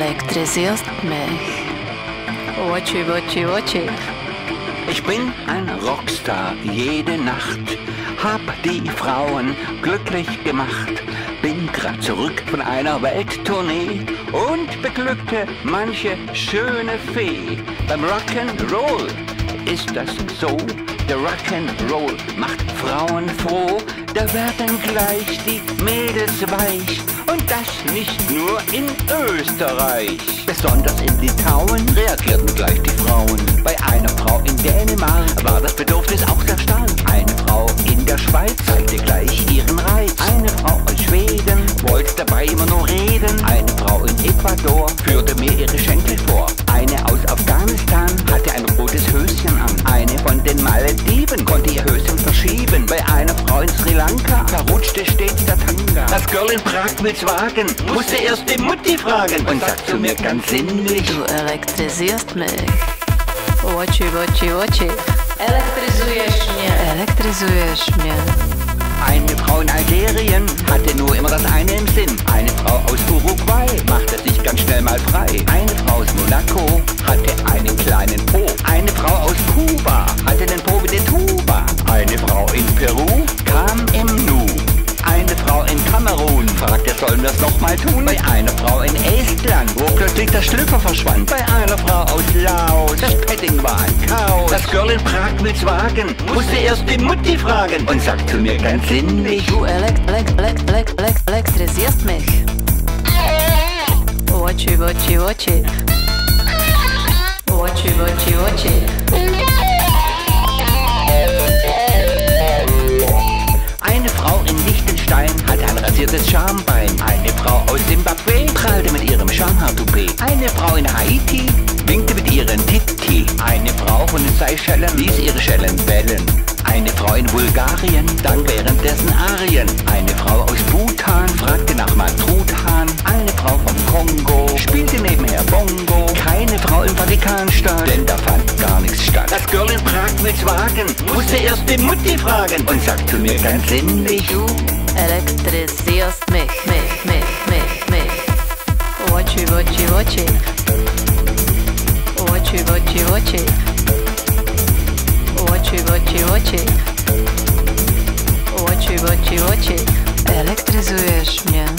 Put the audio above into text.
elektrisierst mich. Ochi, Ochi, Ochi. Ich bin ein Rockstar jede Nacht, hab die Frauen glücklich gemacht, bin grad zurück von einer Welttournee und beglückte manche schöne Fee. Beim Rock'n'Roll ist das so, der Rock'n'Roll macht Frauen froh, da werden gleich die Mädels weich. Und das nicht nur in Österreich. Besonders in Litauen reagierten gleich die Frauen. Bei einer Frau in Dänemark war das Bedürfnis auch sehr stark. Eine Frau in der Schweiz zeigte gleich ihren Reiz. Eine Frau aus Schweden wollte dabei immer nur reden. Eine Frau in Ecuador führte mir ihre Schenkel vor. Eine aus Afghanistan hatte ein rotes Höschen an. Eine von den Malediven konnte ihr Höschen verschieben. Bei einer Frau in Sri Lanka verrutschte stets der Tanga. Das Girl in Prag will's wagen, musste erst die Mutti fragen und sagt zu mir ganz sinnlich: Du elektrisierst mich. Ochi, Ochi, Ochi. Elektrisujesz mnie. Elektrisujesz mnie. Eine Frau in Algerien hatte nur immer das eine im Sinn. Eine Frau aus Uruguay machte sich ganz schnell mal frei. Eine Frau aus Monaco hatte einen kleinen Po. Eine Frau aus Kuba hatte den Po wie eine Tuba. Eine Frau in Peru kam im Nu. Eine Frau in Kamerun fragte, sollen wir es nochmal tun? Bei einer Frau in Estland, wo plötzlich der Schlüpfer verschwand. Bei einer Frau aus Laos, das Petting war ein Chaos. Das Girl in Prag will's wagen, musste erst die Mutti fragen und sagt zu mir ganz sinnlich: Du elektrisierst mich. Ochi, Ochi, Ochi. Ochi, Ochi, Ochi. Eine Frau in Liechtenstein hatte ein rasiertes Schambein. Eine Frau aus Zimbabwe prahlte mit ihrem Schamhaartoupet. Eine Frau in Haiti winkte mit ihren Titi. Eine Frau von den Seychellen ließ ihre Schellen bellen. Eine Frau in Bulgarien sang währenddessen Arien. Eine Frau aus Bhutan fragte nach Truthahn. Eine Frau vom Kongo spielte nebenher Bongo. Keine Frau im Vatikanstaat, denn da fand gar nichts statt. Das Girl in Prag will's wagen, musste erst die Mutti fragen und sagt zu mir ganz sinnlich: Du elektrisierst mich. Ochi, Ochi, Ochi. Ochi, Ochi, Ochi. Ochi, Ochi, Ochi. Ochi, Ochi, Ochi. Elektrisujesz mnie.